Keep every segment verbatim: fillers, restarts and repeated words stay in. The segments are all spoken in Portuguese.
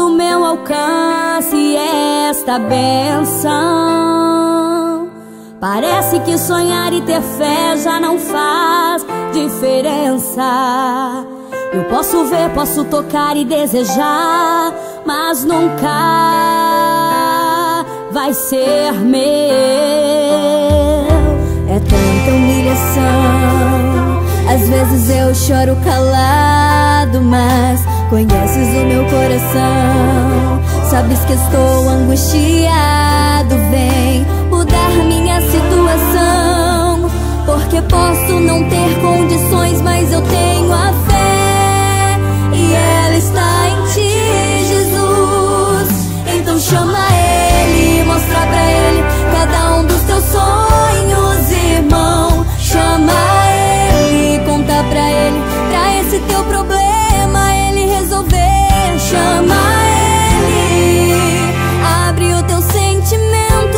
do meu alcance esta bênção. Parece que sonhar e ter fé já não faz diferença. Eu posso ver, posso tocar e desejar, mas nunca vai ser meu. É tanta humilhação, às vezes eu choro calado, mas conheces o meu coração. Sabes que estou angustiado, vem mudar minha situação. Porque posso não ter condições, mas eu tenho a fé, e ela está em ti, Jesus. Então chama ele, mostra pra ele cada um dos teus sonhos, irmão. Chama ele, conta pra ele, pra esse teu problema ele resolver. Chama ele, abre o teu sentimento,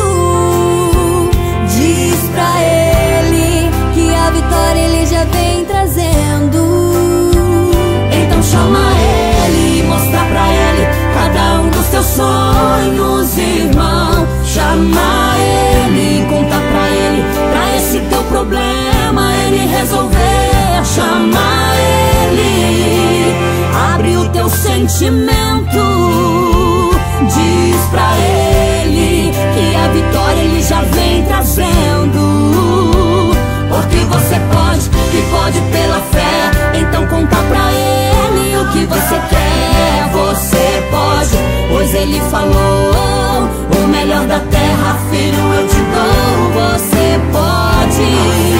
diz pra ele que a vitória ele já vem trazendo. Então chama ele, mostra pra ele cada um dos teus sonhos, irmão. Chama ele, conta pra ele, pra esse teu problema ele resolver. Chama ele, abre o teu sentimento, diz pra ele que a vitória ele já vem trazendo. Porque você pode, e pode pela fé. Então conta pra ele o que você quer. Você pode, pois ele falou: o melhor da terra, filho, eu te dou. Você pode,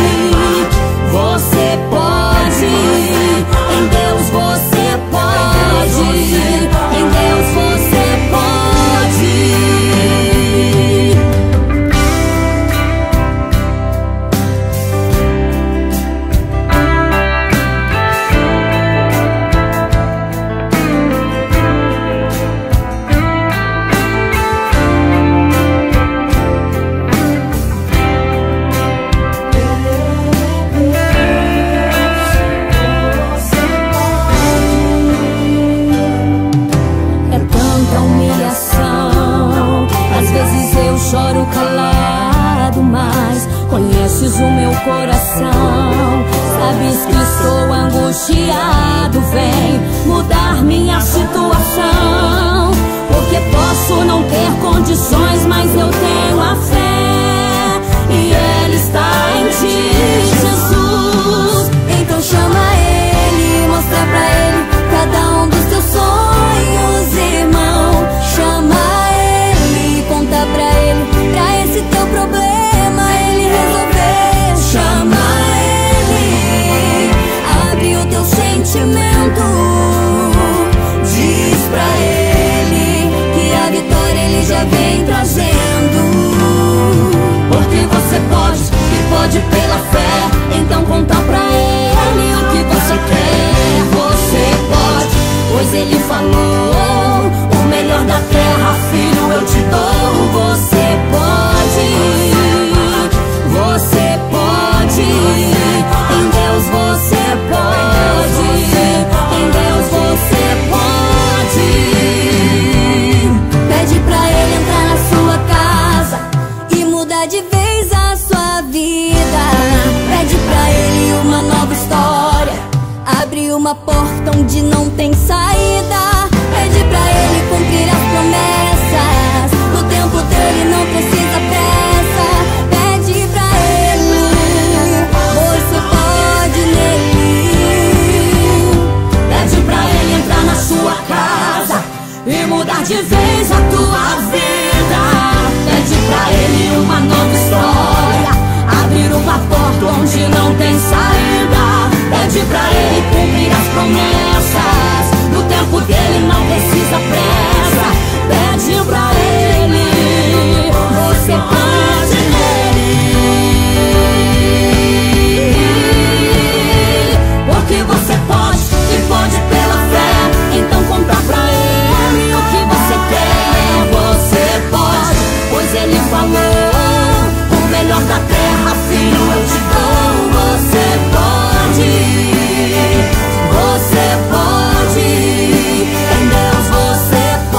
você pode, em Deus você pode, em Deus você pode. Choro calado, mas conheces o meu coração. Sabes que estou angustiado, vem mudar minha situação. Porque posso não ter condições, mas eu tenho a fé, e ela está em ti, Jesus. Então chama ele, mostra pra ele cada um dos teus sonhos, irmão. Chama ele, conta pra ele, pra esse teu problema ele resolver. Chama ele, abre o teu sentimento, diz pra ele que a vitória ele já vem trazendo. Porque você pode, e pode pela fé. Então conta pra ele o que você quer. Você pode, pois ele falou: o melhor da terra, filho, eu te dou. Você pode, você pode, em Deus você pode, em Deus você pode. Pede pra ele entrar na sua casa e mudar de vez a sua vida. Pede pra ele uma nova história, abre uma porta onde não tem saída. Pede pra ele cumprir as promessas, no tempo dele não precisa pressa. Pede pra ele, você pode nele. Pede pra ele entrar na sua casa e mudar de vez a tua vida. Pede pra ele uma nova história, abrir uma porta onde não tem saída. Pede pra ele cumprir as promessas, no tempo dele não precisa pressa. Pede pra ele, você pode nele. Porque você pode, e pode pela fé. Então conta pra ele o que você quer. Você pode, pois ele falou: o melhor da terra, filho, eu te dou. Você pode, você pode, em Deus você pode.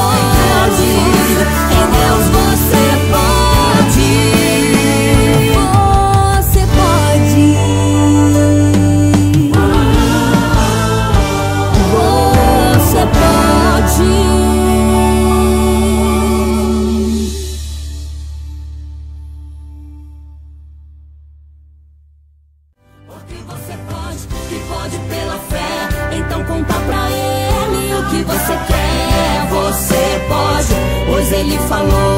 ele falou.